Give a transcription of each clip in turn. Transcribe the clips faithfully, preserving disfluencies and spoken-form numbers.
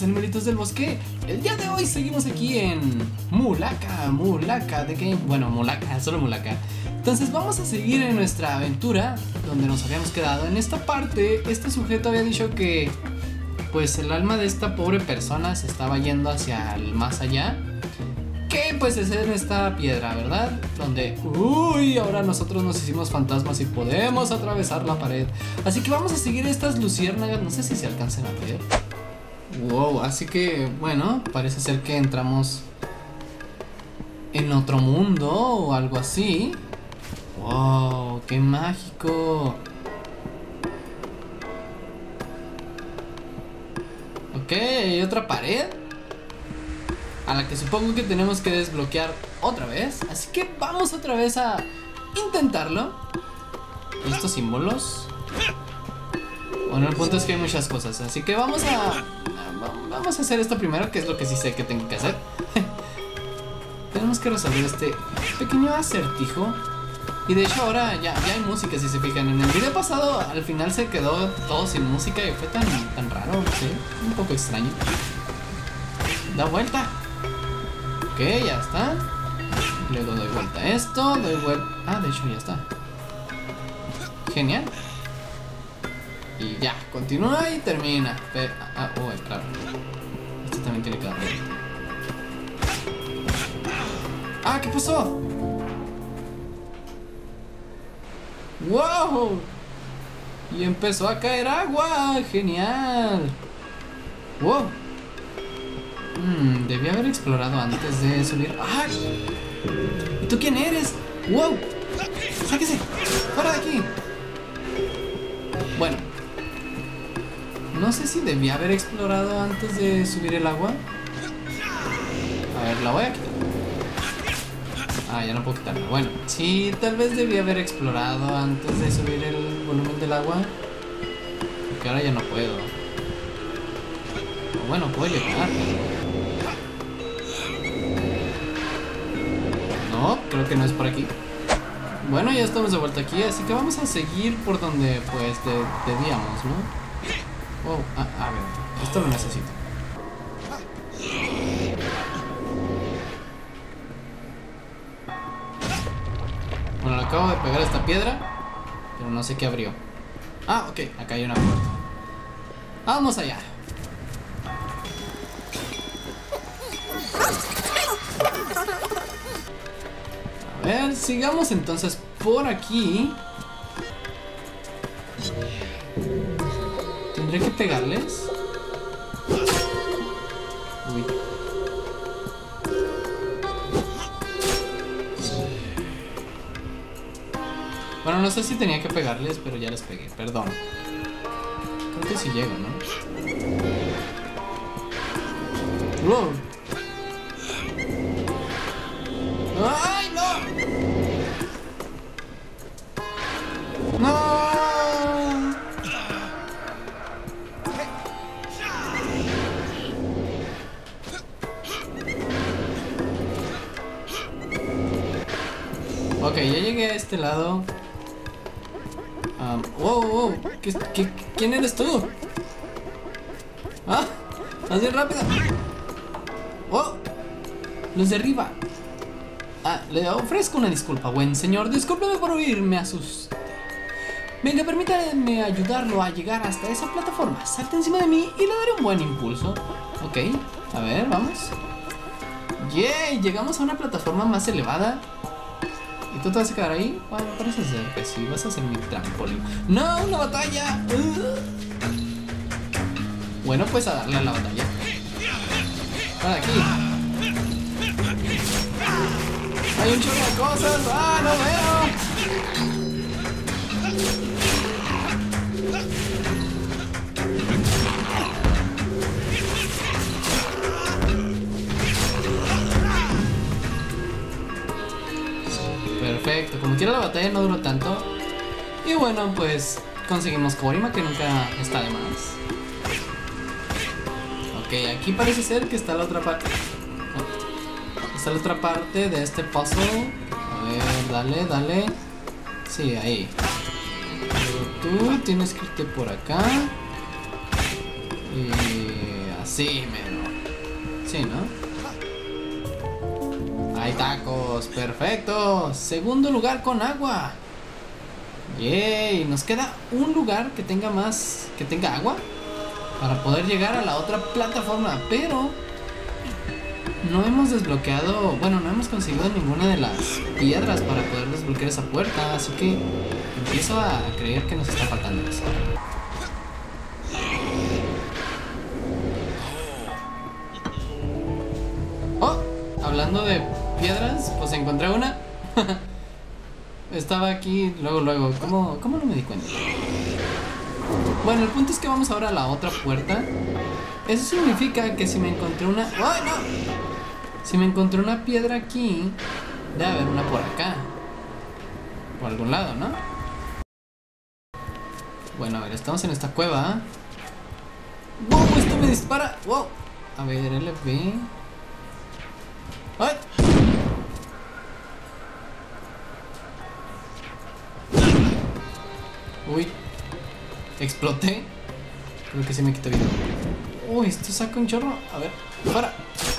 días, animalitos del bosque. El día de hoy seguimos aquí en Mulaka, Mulaka de Game. Bueno, Mulaka, solo Mulaka. Entonces vamos a seguir en nuestra aventura donde nos habíamos quedado. En esta parte, este sujeto había dicho que pues el alma de esta pobre persona se estaba yendo hacia el más allá. Que pues es en esta piedra, ¿verdad? Donde, uy, ahora nosotros nos hicimos fantasmas y podemos atravesar la pared. Así que vamos a seguir estas luciérnagas. No sé si se alcancen a ver. Wow, así que, bueno, parece ser que entramos en otro mundo o algo así. Wow, qué mágico. Ok, hay otra pared a la que supongo que tenemos que desbloquear otra vez. Así que vamos otra vez a intentarlo. ¿Y estos símbolos? Bueno, el punto es que hay muchas cosas. Así que vamos a, a Vamos a hacer esto primero, que es lo que sí sé que tengo que hacer. Tenemos que resolver este pequeño acertijo. Y de hecho ahora ya, ya hay música, si se fijan. En el video pasado al final se quedó todo sin música y fue tan, tan raro, no sé, un poco extraño. Da vuelta. Ok, ya está. Luego doy vuelta a esto, doy vuelta... Ah, de hecho ya está. Genial. Y ya, continúa y termina. Pero, ah, oh, claro. Este también tiene que dar vuelta. Ah, ¿qué pasó? ¡Wow! Y empezó a caer agua. ¡Genial! ¡Wow! Hmm, debí haber explorado antes de subir. ¡Ay! ¿Y tú quién eres? ¡Wow! ¡Sáquese! ¡Fuera de aquí! Bueno, no sé si debí haber explorado antes de subir el agua. A ver, la voy a quitar. Ah, ya no puedo quitarla. Bueno, sí, tal vez debí haber explorado antes de subir el volumen del agua. Porque ahora ya no puedo. O bueno, puedo llegar. No, creo que no es por aquí. Bueno, ya estamos de vuelta aquí, así que vamos a seguir por donde pues de, debíamos, ¿no? Oh, a, a ver, esto lo necesito. Bueno, le acabo de pegar a esta piedra, pero no sé qué abrió. Ah, ok, acá hay una puerta. Vamos allá. A ver, sigamos entonces por aquí. ¿Tendré que pegarles? Uy. Bueno, no sé si tenía que pegarles, pero ya les pegué, perdón. Creo que sí llego, ¿no? ¡Wow! ¡Ay, no! ¡No! Ok, ya llegué a este lado. Um, wow, wow, ¿Qué, qué, ¿quién eres tú? ¡Ah! ¡Más bien rápido! ¡Oh! Los derriba. Ah, le ofrezco una disculpa, buen señor. Discúlpeme por oírme asustar. Venga, permítame ayudarlo a llegar hasta esa plataforma. Salte encima de mí y le daré un buen impulso. Ok, a ver, vamos. ¡Yay! Llegamos a una plataforma más elevada. ¿Y tú te vas a quedar ahí? Bueno, parece ser que sí, vas a hacer mi trampolín. ¡No! ¡Una batalla! Uh. Bueno, pues a darle a la batalla. Para aquí. Hay un chorro de cosas. ¡Ah, no veo! Perfecto, como quiera la batalla no duró tanto. Y bueno, pues conseguimos Korima, que nunca está de más. Ok, aquí parece ser que está la otra parte. Oh, está la otra parte de este puzzle. A ver, dale, dale. Sí, ahí. Pero tú tienes que irte por acá. Y Así, mero. Sí, ¿no? Hay tacos, perfecto. Segundo lugar con agua. Yay, nos queda un lugar que tenga más, que tenga agua para poder llegar a la otra plataforma, pero no hemos desbloqueado, bueno, no hemos conseguido ninguna de las piedras para poder desbloquear esa puerta, así que empiezo a creer que nos está faltando eso. Oh, hablando de piedras, pues encontré una. Estaba aquí luego, luego. ¿Cómo, ¿Cómo no me di cuenta? Bueno, el punto es que vamos ahora a la otra puerta. Eso significa que si me encontré una... ¡Ay, no! Si me encontré una piedra aquí, debe haber una por acá. Por algún lado, ¿no? Bueno, a ver, estamos en esta cueva. ¡Wow! Esto me dispara. ¡Wow! A ver, L B. ¡Ay! Uy, exploté. Creo que sí me quitó vida. Uy, esto saca un chorro. A ver, para.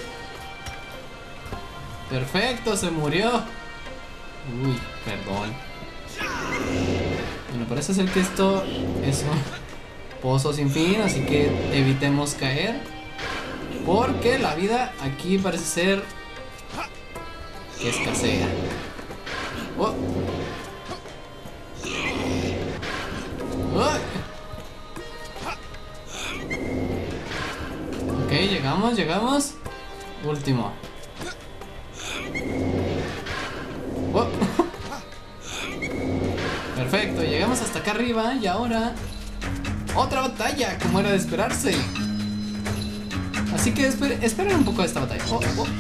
Perfecto, se murió. Uy, perdón. Bueno, parece ser que esto es un pozo sin fin, así que evitemos caer, porque la vida aquí parece ser que escasea. Oh. Ok, llegamos, llegamos. Último. Oh. Perfecto, llegamos hasta acá arriba y ahora otra batalla, como era de esperarse. Así que esper esperen un poco de esta batalla. Oh, oh.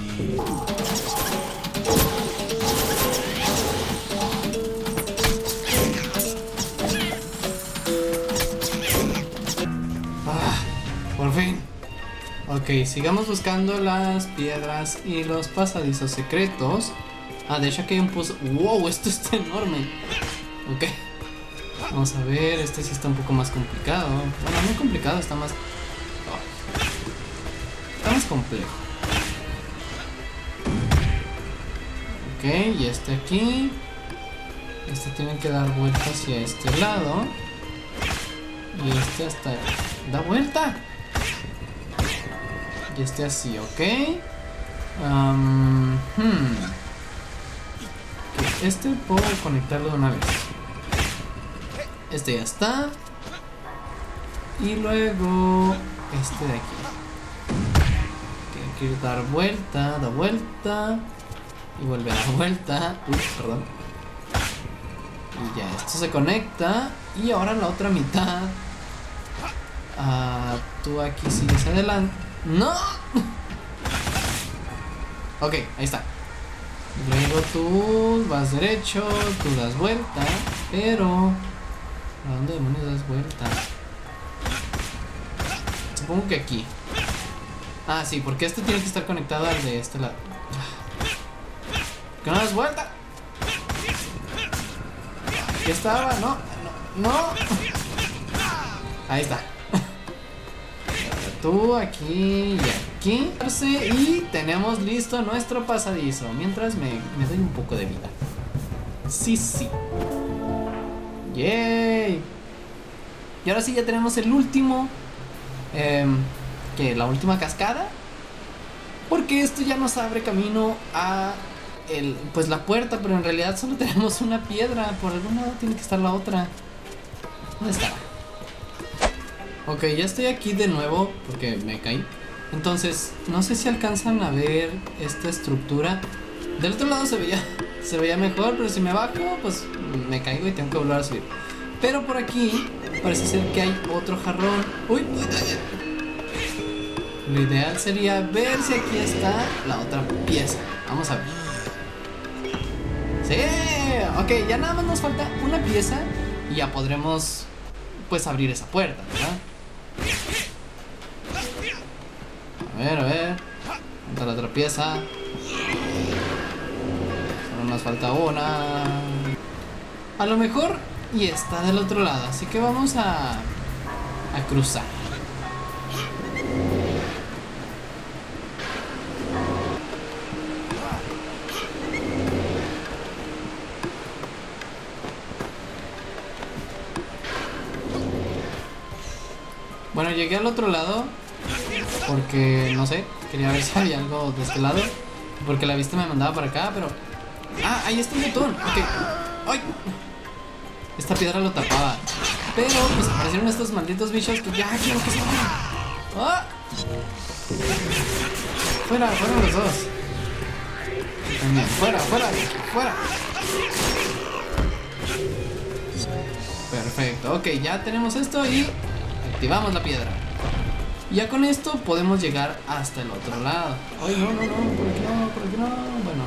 Por fin. Ok, sigamos buscando las piedras y los pasadizos secretos. Ah, de hecho aquí hay un pozo. Wow, esto está enorme. Ok. Vamos a ver, este sí está un poco más complicado. Bueno, muy complicado, está más... Oh. Está más complejo. Ok, y este aquí. Este tiene que dar vuelta hacia este lado. Y este hasta... ¡Da vuelta! Y este así, ok. Um, hmm. Este puedo conectarlo de una vez. Este ya está. Y luego este de aquí. Okay, hay que dar vuelta, da vuelta. Y vuelve a dar vuelta. Uy, perdón. Y ya, esto se conecta. Y ahora la otra mitad. Uh, tú aquí sigues adelante. ¡No! Ok, ahí está. Luego tú vas derecho, tú das vuelta, pero... ¿a dónde demonios das vuelta? Supongo que aquí. Ah, sí, porque este tiene que estar conectado al de este lado. ¿Por qué no das vuelta? Aquí estaba, no, no, no. Ahí está. Tú aquí y aquí. Y tenemos listo nuestro pasadizo. Mientras me, me doy un poco de vida. Sí, sí. Yay. Y ahora sí ya tenemos el último. Eh, que la última cascada. Porque esto ya nos abre camino a el, pues la puerta. Pero en realidad solo tenemos una piedra. Por algún lado tiene que estar la otra. ¿Dónde está? Ok, ya estoy aquí de nuevo porque me caí. Entonces, no sé si alcanzan a ver esta estructura. Del otro lado se veía, se veía mejor, pero si me bajo, pues me caigo y tengo que volver a subir. Pero por aquí parece ser que hay otro jarrón. Uy, uy, uy. Lo ideal sería ver si aquí está la otra pieza. Vamos a ver. Sí, ok, ya nada más nos falta una pieza y ya podremos pues abrir esa puerta, ¿verdad? A ver, a ver. ¿Dónde está la otra pieza? Solo nos falta una. A lo mejor y está del otro lado, así que vamos a a cruzar. Bueno, llegué al otro lado porque, no sé, quería ver si había algo de este lado. Porque la vista me mandaba para acá, pero... Ah, ahí está el botón. Ok. ¡Ay! Esta piedra lo tapaba. Pero, pues aparecieron estos malditos bichos que ya quiero que se vayan. ¡Ah! Fuera, fuera los dos. También, fuera, fuera, fuera. Perfecto, ok, ya tenemos esto y activamos la piedra. Ya con esto podemos llegar hasta el otro lado. Ay, no, no, no, por aquí no, por aquí no. Bueno.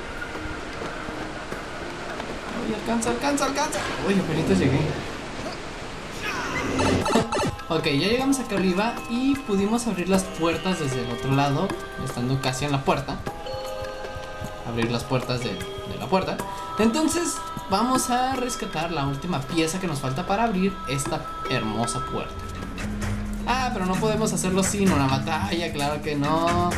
Ay, alcanza, alcanza, alcanza. Uy, apenas llegué. Ok, ya llegamos acá arriba y pudimos abrir las puertas desde el otro lado, estando casi en la puerta. Abrir las puertas de, de la puerta. Entonces vamos a rescatar la última pieza que nos falta para abrir esta hermosa puerta. Ah, pero no podemos hacerlo sin una batalla, claro que no.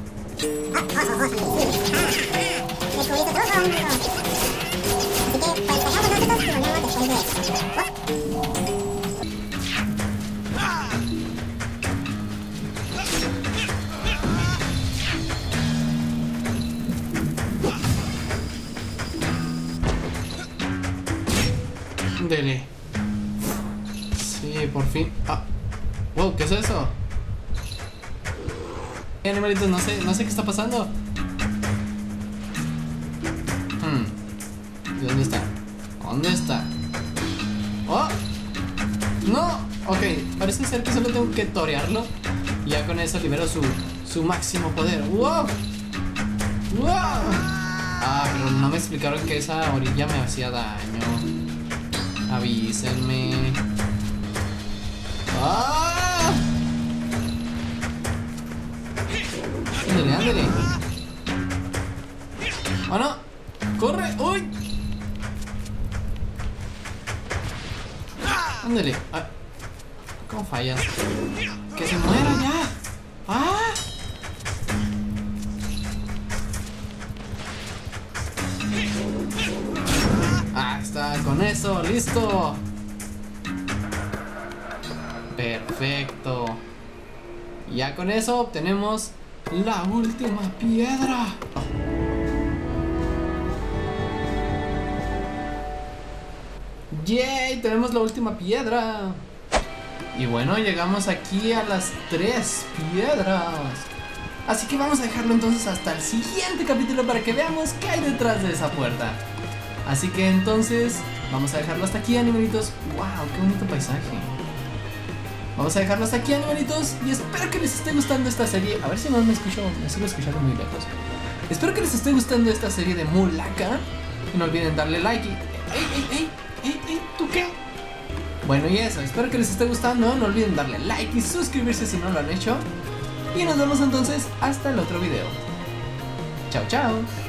Dele. Sí, por fin. Ah. Wow, ¿qué es eso? Eh, animalitos, no sé, no sé qué está pasando. Hmm. ¿Y dónde está? ¿Dónde está? ¡Oh! ¡No! Ok, parece ser que solo tengo que torearlo. Y ya con eso libero su, su máximo poder. ¡Wow! ¡Wow! Ah, pero no me explicaron que esa orilla me hacía daño. Avísenme. ¡Ah! Ándale, ándale. ¡Oh, no! ¡Corre! ¡Uy! Ándale. Ah. ¿Cómo fallas? ¡Que se muera ya! ¡Ah! Ah, está, con eso, listo. Perfecto. Ya con eso obtenemos la última piedra. ¡Yay! Tenemos la última piedra. Y bueno, llegamos aquí a las tres piedras. Así que vamos a dejarlo entonces hasta el siguiente capítulo para que veamos qué hay detrás de esa puerta. Así que entonces vamos a dejarlo hasta aquí, animalitos. ¡Wow! ¡Qué bonito paisaje! Vamos a dejarlo hasta aquí, animalitos. Y espero que les esté gustando esta serie. A ver si no me escucho, me sigo escuchando muy lejos. Espero que les esté gustando esta serie de Mulaka. Y no olviden darle like y... ¡Ey, ey, ey! ¡Ey, ey! ¿Tú qué? Bueno, y eso, espero que les esté gustando. No olviden darle like y suscribirse si no lo han hecho. Y nos vemos entonces hasta el otro video. Chao, chao.